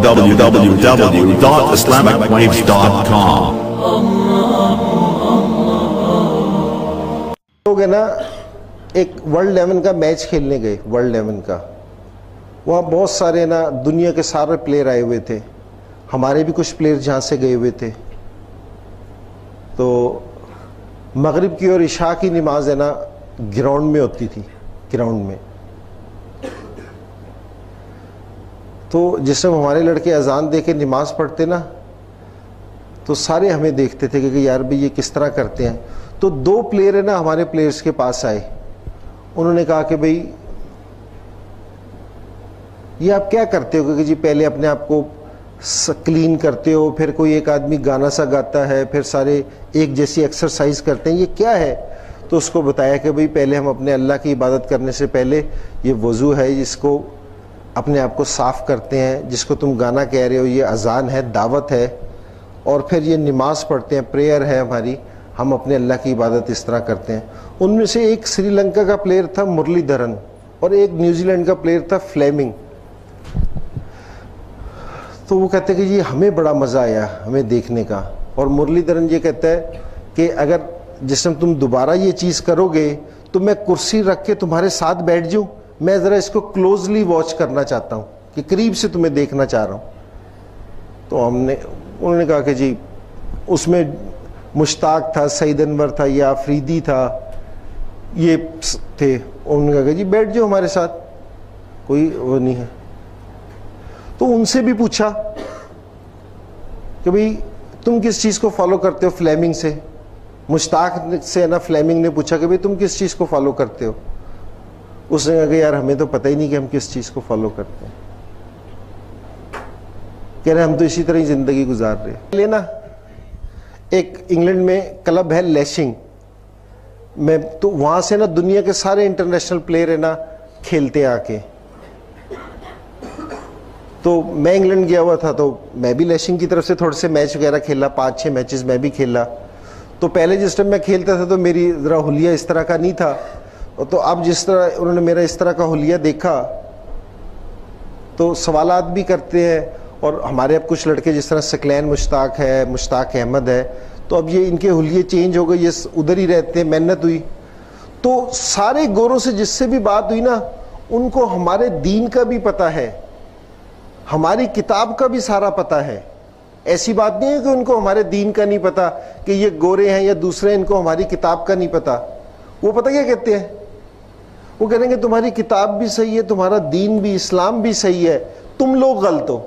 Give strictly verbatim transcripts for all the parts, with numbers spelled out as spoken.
w w w dot islamic waves dot com. लोग है ना एक वर्ल्ड इलेवन का मैच खेलने गए, वर्ल्ड इलेवन का। वहाँ बहुत सारे ना दुनिया के सारे प्लेयर आए हुए थे, हमारे भी कुछ प्लेयर जहाँ से गए हुए थे। तो मगरिब की और इशा की नमाज है ना ग्राउंड में होती थी, ग्राउंड में। तो जिस समय हमारे लड़के अजान दे के नमाज पढ़ते ना, तो सारे हमें देखते थे कि यार भाई ये किस तरह करते हैं। तो दो प्लेयर है ना हमारे प्लेयर्स के पास आए, उन्होंने कहा कि भाई ये आप क्या करते हो? कि जी पहले अपने आप को क्लीन करते हो, फिर कोई एक आदमी गाना सा गाता है, फिर सारे एक जैसी एक्सरसाइज करते हैं, ये क्या है? तो उसको बताया कि भाई पहले हम अपने अल्लाह की इबादत करने से पहले ये वज़ू है, जिसको अपने आप को साफ़ करते हैं, जिसको तुम गाना कह रहे हो ये अजान है, दावत है, और फिर ये नमाज पढ़ते हैं, प्रेयर है हमारी, हम अपने अल्लाह की इबादत इस तरह करते हैं। उनमें से एक श्रीलंका का प्लेयर था मुरलीधरन, और एक न्यूजीलैंड का प्लेयर था फ्लेमिंग। तो वो कहते कि जी हमें बड़ा मज़ा आया हमें देखने का। और मुरलीधरन ये कहता है कि अगर जिस समय तुम दोबारा ये चीज़ करोगे तो मैं कुर्सी रख के तुम्हारे साथ बैठ जाऊँ, मैं ज़रा इसको क्लोजली वॉच करना चाहता हूँ, कि करीब से तुम्हें देखना चाह रहा हूँ। तो हमने उन्होंने कहा कि जी उसमें मुश्ताक था, सईद अनवर था, या अफरीदी था, ये थे। उन्होंने कहा कि जी बैठ जाओ हमारे साथ, कोई वो नहीं है। तो उनसे भी पूछा कि भाई तुम किस चीज़ को फॉलो करते हो? फ्लेमिंग से, मुश्ताक से ना फ्लेमिंग ने पूछा कि भाई तुम किस चीज़ को फॉलो करते हो? उसने कहा कि यार हमें तो पता ही नहीं कि हम किस चीज़ को फॉलो करते हैं। कह रहे हम तो इसी तरह ही ज़िंदगी गुजार रहे हैं। लेना एक इंग्लैंड में क्लब है लैशिंग में, तो वहाँ से ना दुनिया के सारे इंटरनेशनल प्लेयर है ना खेलते आके। तो मैं इंग्लैंड गया हुआ था, तो मैं भी लैशिंग की तरफ से थोड़े से मैच वगैरह खेला, पाँच छः मैचेस मैं भी खेला। तो पहले जिस टाइम मैं खेलता था तो मेरी ज़रा हुलिया इस तरह का नहीं था, तो अब जिस तरह उन्होंने मेरा इस तरह का हुलिया देखा तो सवालात भी करते हैं। और हमारे अब कुछ लड़के जिस तरह सकलैन मुश्ताक है, मुश्ताक अहमद है, तो अब ये इनके हुलिये चेंज हो गए, ये उधर ही रहते हैं, मेहनत हुई। तो सारे गोरों से जिससे भी बात हुई ना, उनको हमारे दीन का भी पता है, हमारी किताब का भी सारा पता है। ऐसी बात नहीं है कि उनको हमारे दीन का नहीं पता, कि ये गोरे हैं या दूसरे, इनको हमारी किताब का नहीं पता। वो पता क्या कहते हैं? वो कहेंगे तुम्हारी किताब भी सही है, तुम्हारा दीन भी, इस्लाम भी सही है, तुम लोग गलत हो।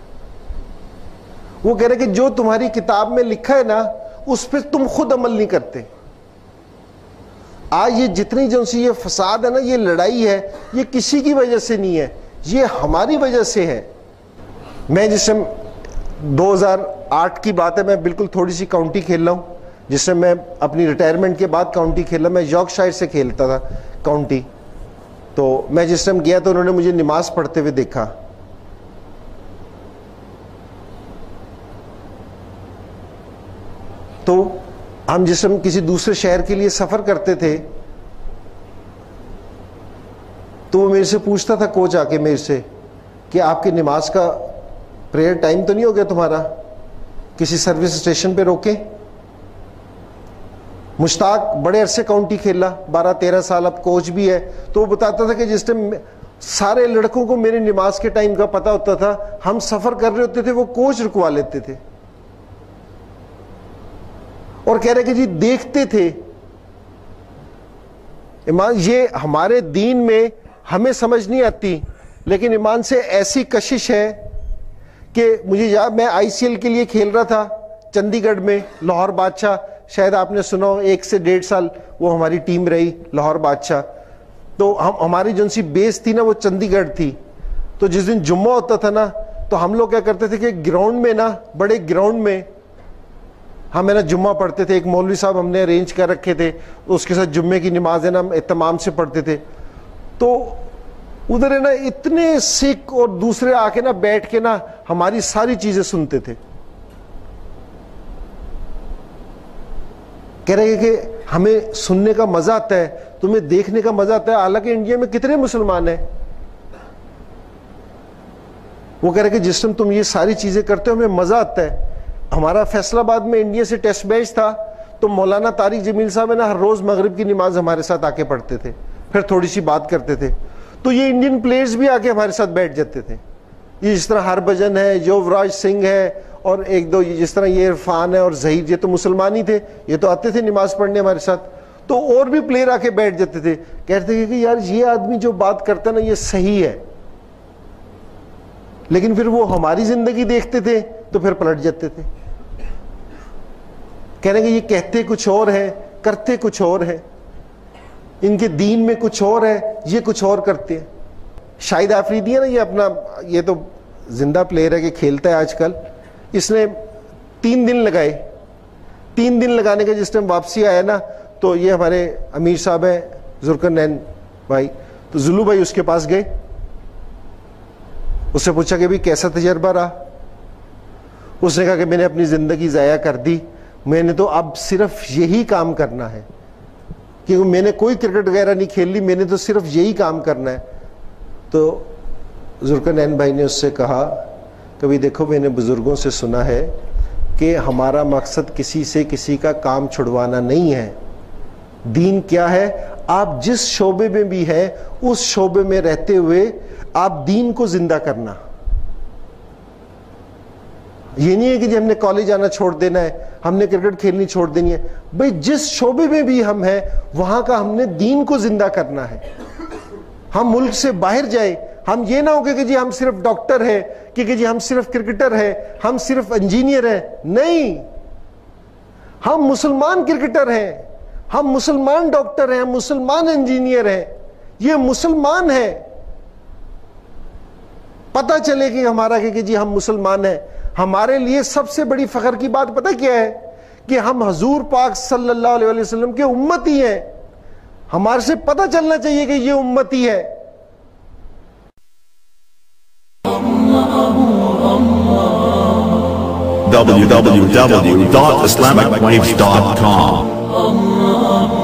वो कह रहे कि जो तुम्हारी किताब में लिखा है ना उस पर तुम खुद अमल नहीं करते। आज ये जितनी जो सी ये फसाद है ना, ये लड़ाई है, ये किसी की वजह से नहीं है, ये हमारी वजह से है। मैं जिस समय दो हज़ार आठ की बात है, मैं बिल्कुल थोड़ी सी काउंटी खेल रहा हूँ, जिससे मैं अपनी रिटायरमेंट के बाद काउंटी खेला। मैं यॉर्कशायर से खेलता था काउंटी। तो मैं जिस टाइम गया तो उन्होंने मुझे नमाज पढ़ते हुए देखा। तो हम जिस समय किसी दूसरे शहर के लिए सफ़र करते थे तो वो मेरे से पूछता था, कोच आके मेरे से, कि आपकी नमाज का प्रेयर टाइम तो नहीं हो गया तुम्हारा, किसी सर्विस स्टेशन पे रोके? मुश्ताक बड़े अरसे काउंटी खेला, बारह तेरह साल, अब कोच भी है। तो वो बताता था कि जिस टाइम सारे लड़कों को मेरी नमाज के टाइम का पता होता था, हम सफ़र कर रहे होते थे, वो कोच रुकवा लेते थे और कह रहे कि जी देखते थे। ईमान, ये हमारे दीन में हमें समझ नहीं आती, लेकिन ईमान से ऐसी कशिश है कि मुझे याद, मैं आईसीएल के लिए खेल रहा था चंडीगढ़ में, लाहौर बादशाह, शायद आपने सुना हो, एक से डेढ़ साल वो हमारी टीम रही लाहौर बादशाह। तो हम हमारी जो सी बेस थी ना वो चंडीगढ़ थी। तो जिस दिन जुम्मा होता था ना, तो हम लोग क्या करते थे कि ग्राउंड में ना, बड़े ग्राउंड में हम है ना जुम्मा पढ़ते थे। एक मौलवी साहब हमने अरेंज कर रखे थे, उसके साथ जुम्मे की नमाज है ना इत्माम से पढ़ते थे। तो उधर है ना इतने सिख और दूसरे आके ना बैठ के ना हमारी सारी चीजें सुनते थे। कह रहे कि हमें सुनने का मजा आता है, तुम्हें देखने का मजा आता है। हालांकि इंडिया में कितने मुसलमान हैं, وہ کہہ رہے کہ جس ٹائم تم یہ ساری چیزیں کرتے ہو ہمیں مزہ آتا ہے. ہمارا فیصل آباد میں انڈیا سے ٹیسٹ میچ تھا تو مولانا طارق جمیل صاحب ہے نا ہر روز مغرب کی نماز ہمارے ساتھ آ کے پڑھتے تھے, پھر تھوڑی سی بات کرتے تھے. تو یہ انڈین پلیئرز بھی آ کے ہمارے ساتھ بیٹھ جاتے تھے. یہ جس طرح ہربھجن ہے, یووراج سنگھ ہے, اور ایک دو جس طرح یہ عرفان ہے اور ظہیر, یہ تو مسلمان ہی تھے, یہ تو آتے تھے نماز پڑھنے ہمارے ساتھ. تو اور بھی پلیئر آ کے بیٹھ جاتے تھے, کہتے تھے کہ یار یہ آدمی جو بات کرتا ہے نا یہ صحیح ہے. لیکن پھر وہ ہماری زندگی دیکھتے تھے تو پھر پلٹ جاتے تھے, کہنے کہ یہ کہتے کچھ اور ہے کرتے کچھ اور ہے, ان کے دین میں کچھ اور ہے یہ کچھ اور کرتے ہیں. شاہد آفریدی ہے نا, یہ اپنا یہ تو زندہ پلیئر ہے کہ کھیلتا ہے آج کل, اس نے تین دن لگائے. تین دن لگانے کا جس ٹائم واپسی آیا نا تو یہ ہمارے امیر صاحب ہیں ذوالقرنین بھائی, تو زلو بھائی اس کے پاس گئے, اس سے پوچھا کہ بھی کیسا تجربہ رہا. اس نے کہا کہ میں نے اپنی زندگی ضائع کر دی, میں نے تو اب صرف یہی کام کرنا ہے, کیونکہ میں نے کوئی کرکٹ وغیرہ نہیں کھیل لی, میں نے تو صرف یہی کام کرنا ہے. تو ذوالقرنین بھائی نے اس سے کہا کبھی دیکھو میں نے بزرگوں سے سنا ہے کہ ہمارا مقصد کسی سے کسی کا کام چھڑوانا نہیں ہے. دین کیا ہے, آپ جس شعبے میں بھی ہیں اس شعبے میں رہتے ہوئے آپ دین کو زندہ کرنا. یہ نہیں ہے کہ جی ہم نے کالج آنا چھوڑ دینا ہے, ہم نے کرکٹ کھیلنی چھوڑ دینی ہے. بھئی جس شعبے میں بھی ہم ہیں وہاں کا ہم نے دین کو زندہ کرنا ہے. ہم ملک سے باہر جائیں, ہم یہ نہ ہو کہ جی ہم صرف ڈاکٹر ہیں, کہ جی ہم صرف کرکٹر ہیں, ہم صرف انجینئر ہیں. نہیں, ہم مسلمان کرکٹر ہیں, ہم مسلمان ڈاکٹر ہیں, ہم مسلمان انجینئر ہیں. یہ مسلمان ہیں, پتہ چلے کہ ہمارا کہ جی ہم مسلمان ہیں. ہمارے لیے سب سے بڑی فخر کی بات پتہ کیا ہے, کہ ہم حضور پاک صلی اللہ علیہ وسلم کے امتی ہیں. ہمارے سے پتہ چلنا چاہیے کہ یہ امتی ہے. w w w dot islamic waves dot com